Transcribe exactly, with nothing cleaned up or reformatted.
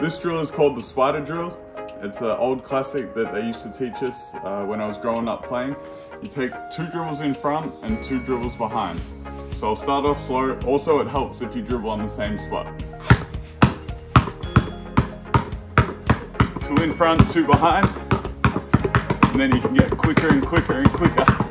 this drill is called the spider drill. It's an old classic that they used to teach us uh, when I was growing up playing. You take two dribbles in front and two dribbles behind. So I'll start off slow. Also, it helps if you dribble on the same spot. Two in front, two behind. And then you can get quicker and quicker and quicker.